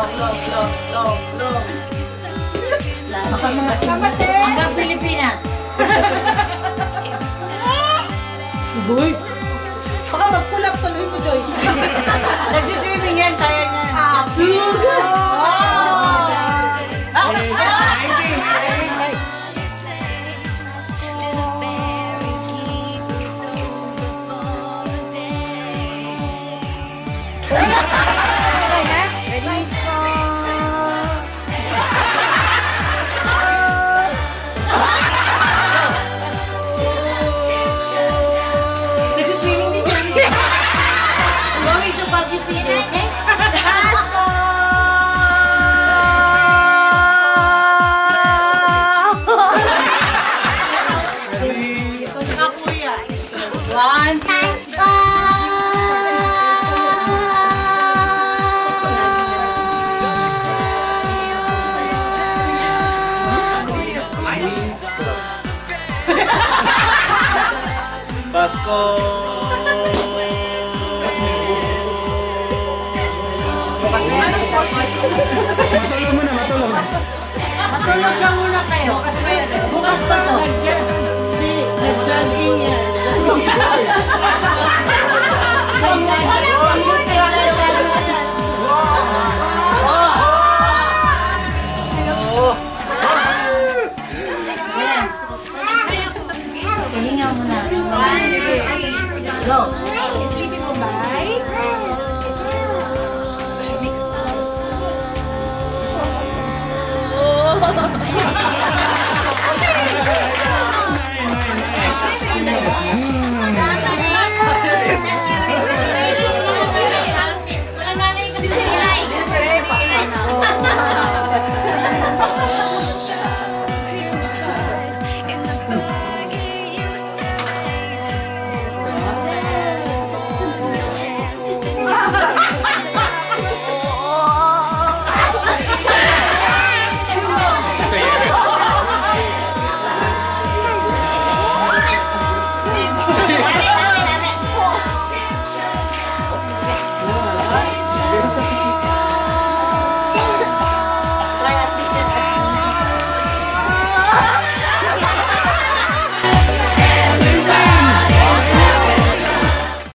Hanggang Pilipinas. Sugoy. Baka mag-pull up sa luwi mo, Joy. Nagsiswimming yan, kaya niya. Sugoy! Nagsiswimming din yan. Going to Baguio City, okay? Pasko! Ito na kuya. One, Pasko! Pasko! Matulog muna, matulog. Matulog lang muna kayo. Bukas pa to. Nag-jogging yan.